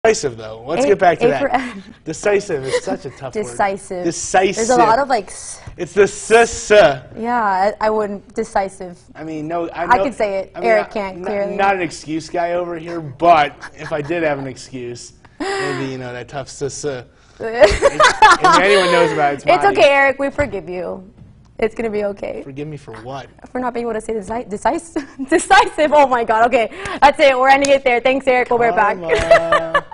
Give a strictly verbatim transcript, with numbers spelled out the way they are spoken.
Decisive, though. Let's A, get back to A that. Decisive is such a tough Decisive. word. Decisive. There's a lot of like. S it's the s. Yeah, I, I wouldn't. Decisive. I mean, no. I, I know, can say it. I mean, Eric I, can't not, clearly. Not an excuse guy over here, but if I did have an excuse, maybe you know that tough s. if, if anyone knows about it, it's It's mine. okay, Eric. We forgive you. It's gonna be okay. Forgive me for what? For not being able to say deci decisive. Decisive. Oh my God. Okay, that's it. We're ending it there. Thanks, Eric. We'll be right back.